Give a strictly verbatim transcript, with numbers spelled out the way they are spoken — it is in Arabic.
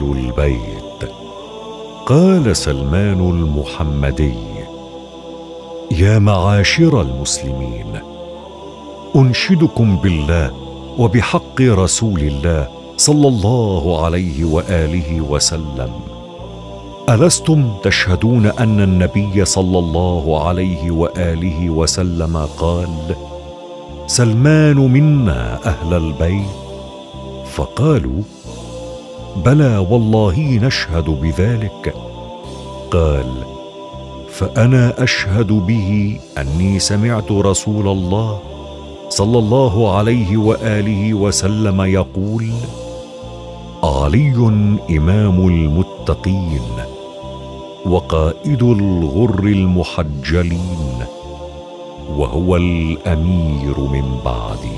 البيت. قال سلمان المحمدي: يا معاشر المسلمين، أنشدكم بالله وبحق رسول الله صلى الله عليه وآله وسلم، ألستم تشهدون أن النبي صلى الله عليه وآله وسلم قال: سلمان منا أهل البيت؟ فقالوا: بلى والله نشهد بذلك. قال: فأنا أشهد به أني سمعت رسول الله صلى الله عليه وآله وسلم يقول: علي إمام المتقين وقائد الغر المحجلين، وهو الأمير من بعدي.